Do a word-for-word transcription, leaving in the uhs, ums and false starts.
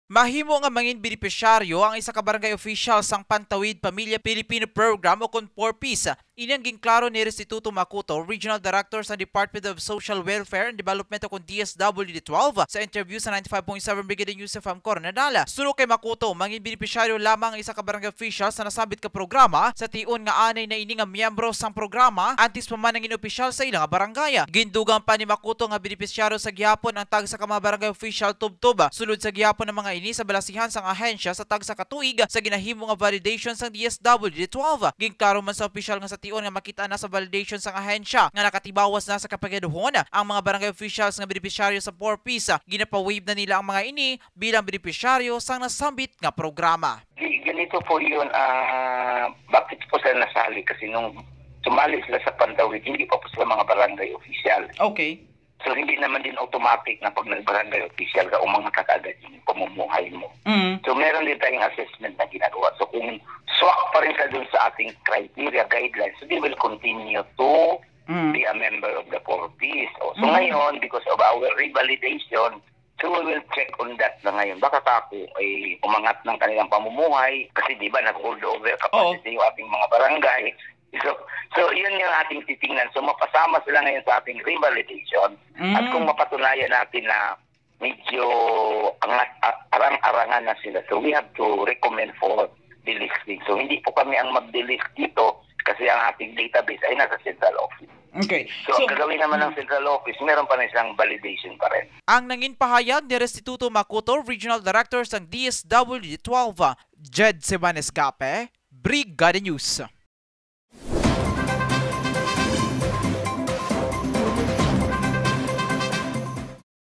Mahimo nga mangin benepisyaryo ang isa ka barangay official sang Pantawid Pamilya Pilipino Program o kon four Ps. Ini ang ginklaro ni Restituto Macuto, Regional Director sa Department of Social Welfare and Development o kon D S W D twelve sa interview sa ninety-five point seven Brigada News F M Coronadala. Suno kay Macuto, mangin benepisyaryo lamang ang isa ka barangay official sa nasabit ka programa sa tion nga anay na ini nga miyembro sang programa antis pa man ang inopisyal sa ilang barangay. Gindugang pa ni Macuto nga benepisyaryo sa gihapon ang tag sa ka mga barangay official tubtob sulod sa gihapon ng mga ini sa balasihan sang ahensya sa tag sa katuig sa ginahimo nga validation sang D S W D twelve. Ginklaro man sa opisyal nga sa tion nga makita na sa validation sang ahensya nga nakatibawas na sa kapagaduhon ang mga barangay officials nga benepisyaryo sa four Ps. Ginapa-waive na nila ang mga ini bilang benepisyaryo sang nasambit nga programa. Ganito po yun, uh, bakit po sila nasali? Kasi nung sumali sila sa Pantawid, hindi pa po sila mga barangay official. Okay. So hindi naman din automatic na pag nag-barangay official ka, umangat ka agad yung pamumuhay mo. Mm. So meron din tayong assessment na ginagawa. So kung swak pa rin ka dun sa ating criteria, guidelines, so they will continue to mm. be a member of the four Ps. So, so mm. ngayon, because of our revalidation, so we will check on that na ngayon. Baka kako ay umangat ng kanilang pamumuhay kasi di ba nag-hold over capacity oh. yung ating mga barangay. So, so yun yung ating titingnan. So mapasama sila ngayon sa ating revalidation. Mm. At kung mapatunayan natin na medyo angat, arang-arangan na sila, so we have to recommend for delisting. So hindi po kami ang mag-delist dito kasi ang ating database ay nasa central office. Okay. So, so ang gagawin naman ng central office, meron pa rin isang validation pa rin. Ang nangin pahayag ni Restituto Macuto, Regional Director ng D S W D twelve, Jed Sebanes Gape, Brigada News.